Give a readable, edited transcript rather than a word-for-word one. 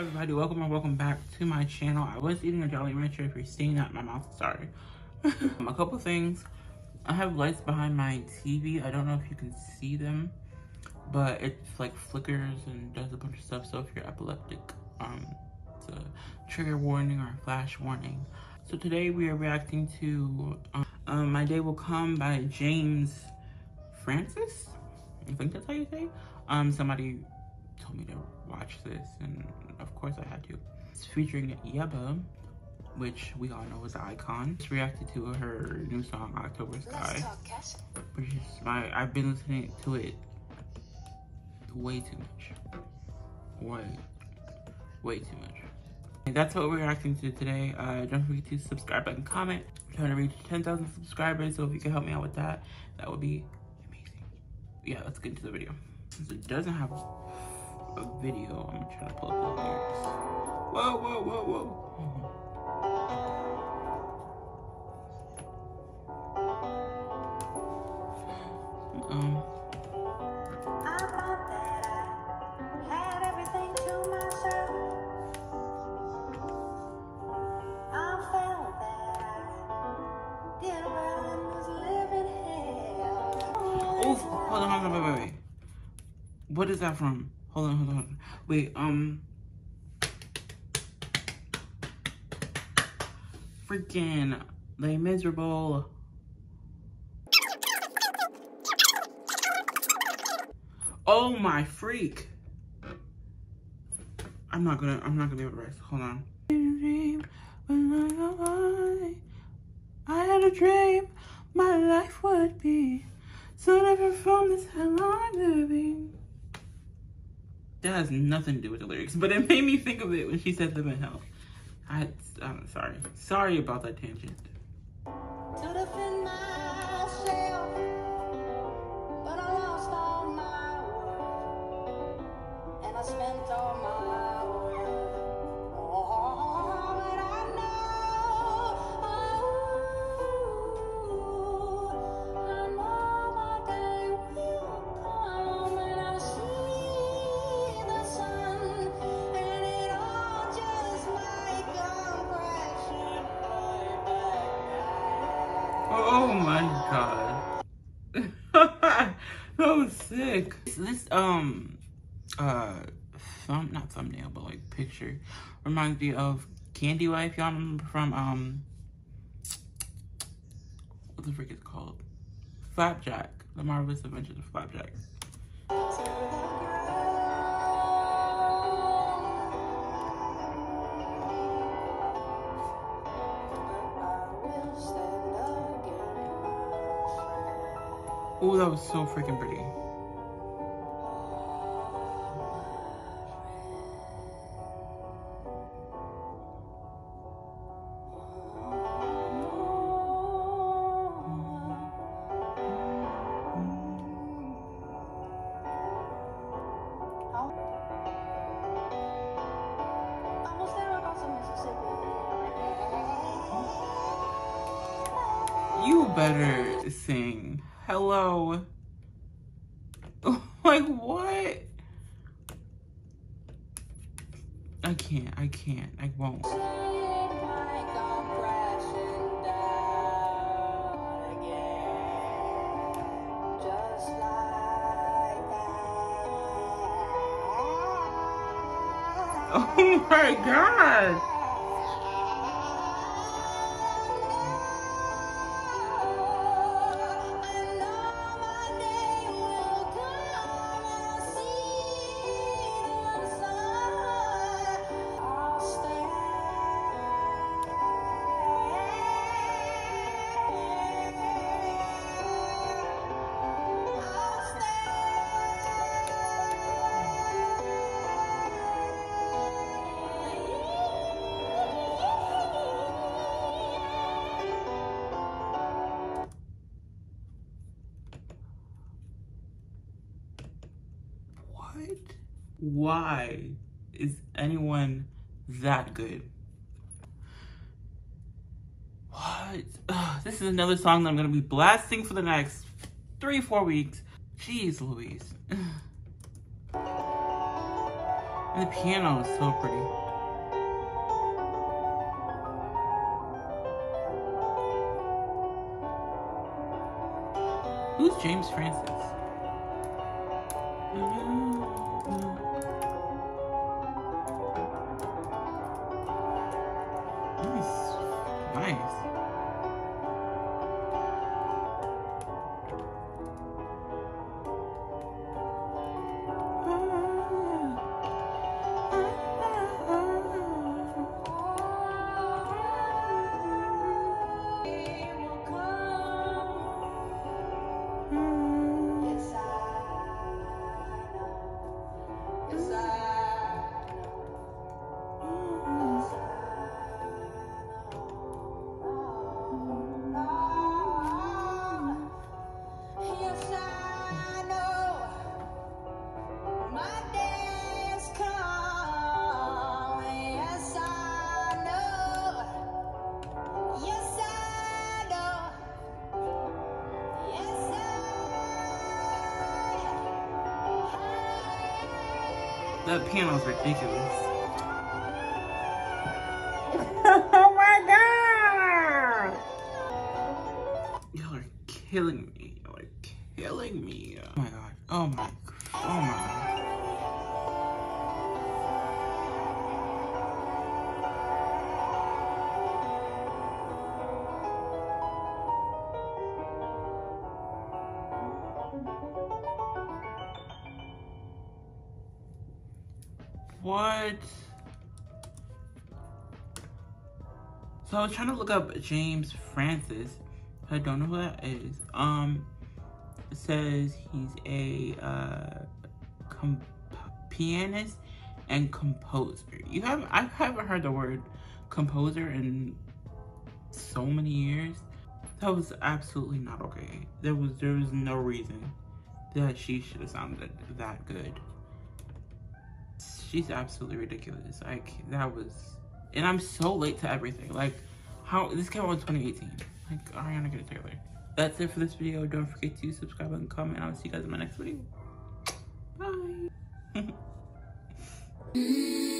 everybody? Welcome or welcome back to my channel. I was eating a Jolly Rancher. If you're seeing that, my mouth, sorry. A couple things. I have lights behind my TV. I don't know if you can see them, but it's like flickers and does a bunch of stuff. So if you're epileptic, it's a trigger warning or a flash warning. So today we are reacting to My Day Will Come by James Francis. I think that's how you say. Somebody told me to watch this, and of course I had to. It's featuring Yebba, which we all know is an icon. Just reacted to her new song October Sky, which is I've been listening to it way too much. Way too much. And that's what we're reacting to today. Don't forget to subscribe, like, and comment. I'm trying to reach 10,000 subscribers, so if you can help me out with that, that would be amazing. Yeah, let's get into the video. Since it doesn't have a video, I'm trying to pull up the lyrics. Whoa, whoa, whoa, whoa. I thought that I had everything to myself. I felt that I did well and was living hell. Oh, hold on, wait. What is that from? Hold on. Wait, freaking Les Miserables. Oh my freak. I'm not gonna be able to rest. Hold on. I had a dream my life would be so different from this hell I'm living. That has nothing to do with the lyrics, but it made me think of it when she said live in hell. I'm sorry. Sorry about that tangent. To defend myself, but I lost all my worth, and I spent all my worth. Oh, but I know my day will come, and I see the sun, and it all just might come crashing right back. Oh my god. That was sick. This not thumbnail, but like picture reminds me of Candy Life. Y'all remember from what the frick is it called? Flapjack. The Marvelous Adventures of Flapjack. Oh, that was so freaking pretty. You better sing Hello. Like, what? I can't. I won't. Oh my god. Why is anyone that good? What? This is another song that I'm gonna be blasting for the next 3-4 weeks. Jeez Louise. And the piano is so pretty. Who's James Francis? Nice. That piano's ridiculous. Oh my god! Y'all are killing me. Y'all are killing me. Oh my god. Oh my. Oh my god. What? So I was trying to look up James Francis. I don't know who that is. It says he's a pianist and composer. I haven't heard the word composer in so many years. That was absolutely not okay. There was no reason that she should have sounded that good. She's absolutely ridiculous. Like, that was, and I'm so late to everything. Like, how, this came out in 2018. Like, Ariana Grande. That's it for this video. Don't forget to subscribe and comment. I'll see you guys in my next video. Bye.